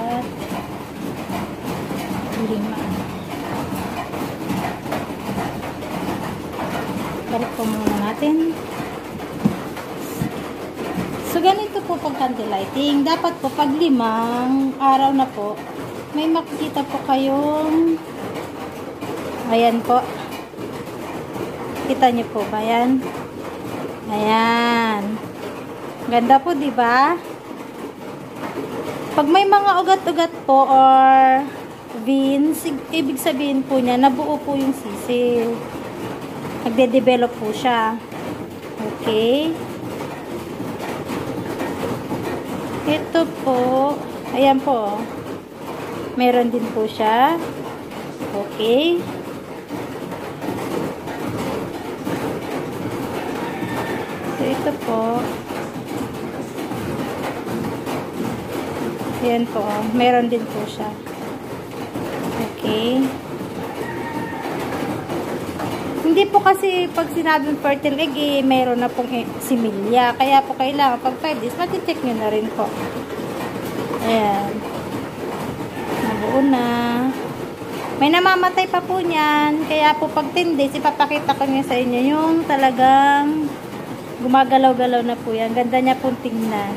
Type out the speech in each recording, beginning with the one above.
4, 5. Balik po muna natin. So, ganito po pag candle lighting. Dapat po pag 5 araw na po, may makikita po kayong ayan po. Kita niyo po ba yan? Ayan. Ganda po, di ba? Pag may mga ugat-ugat po or veins, ibig sabihin po niya, nabuo po yung sisil. Nagde-develop po siya. Okay. Ito po, ayan po. Meron din po siya. Okay. So, ito po. Ayan po. Meron din po siya. Okay. Hindi po kasi pag sinabing fertile egg, meron na pong similya. Kaya po kailangan pag 5 days, mati-check nyo na rin po. Ayan. Nabuo na. May namamatay pa po niyan. Kaya po pag 10 days, ipapakita ko niya sa inyo yung talagang gumagalaw-galaw na po yan. Ganda niya pong tingnan.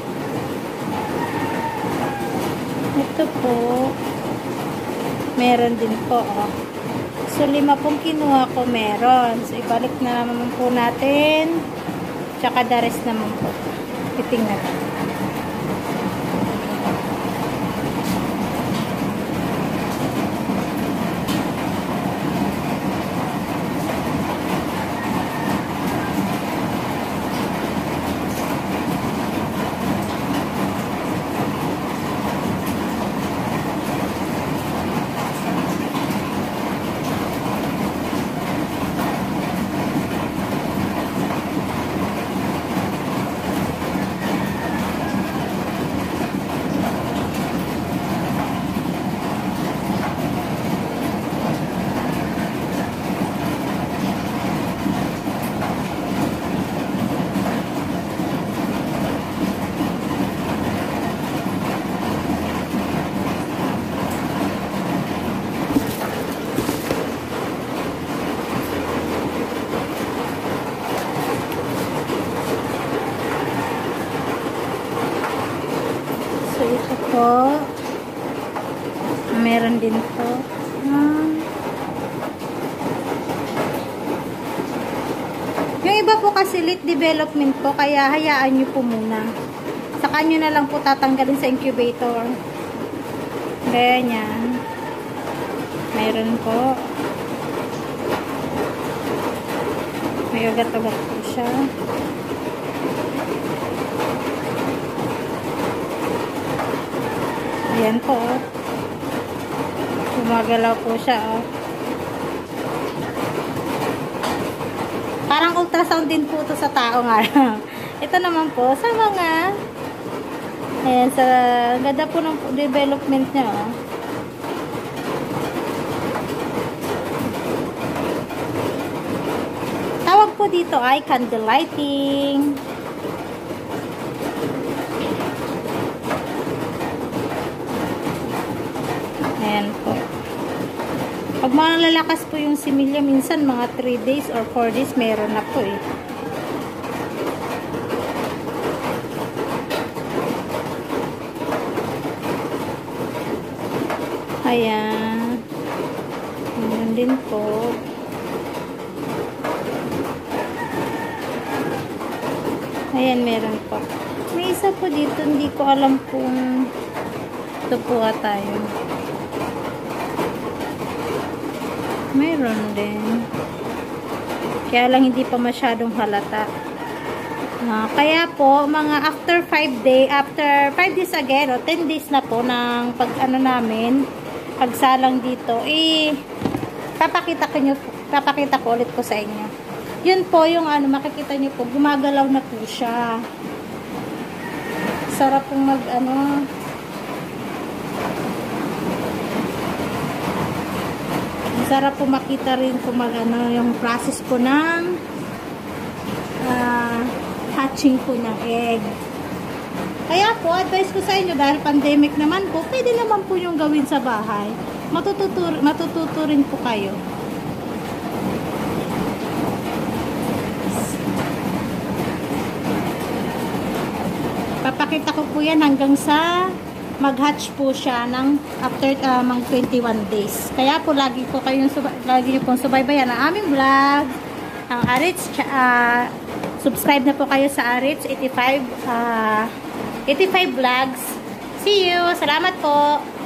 Ito po. Meron din po. Oh. So, 5 pong kinuha ko meron. So, ibalik na naman po natin. Tsaka the rest naman po. Titingnan. So, ito po. Meron din po. Yung iba po kasi late development po, kaya hayaan nyo po muna. Saka nyo na lang po tatanggalin sa incubator. Ganyan. Meron po. May ugat-ugat po siya. Ayan po, oh. Gumagalaw po siya, oh. Parang ultrasound din po ito sa tao nga. Ito naman po, sa mga ayan, sa ganda po ng development niya, oh. Tawag po dito ay candle lighting. Ayan po. Pag malalakas po yung similya, minsan mga 3 days or 4 days meron na po eh. Ayan. Ayan din po. Ayan, meron po. May isa po dito, hindi ko alam kung ito po tayo. Mayroon din. Kaya lang hindi pa masyadong halata. Kaya po, mga after 5 days again, o 10 days na po ng pag-ano namin, pagsalang dito, papakita ko ulit po sa inyo. Yun po yung makikita nyo po, gumagalaw na po siya. Sarap pong sarap po makita rin po yung process po ng hatching po ng egg. Kaya po, advice ko sa inyo, dahil pandemic naman po, pwede naman po yung gawin sa bahay. Matututo rin po kayo. Papakita ko po yan hanggang sa mag-hatch po siya ng after mga 21 days. Kaya po lagi niyo pong subaybayan ang aming vlog, ang Arits, subscribe na po kayo sa Arits 85 vlogs. See you! Salamat po!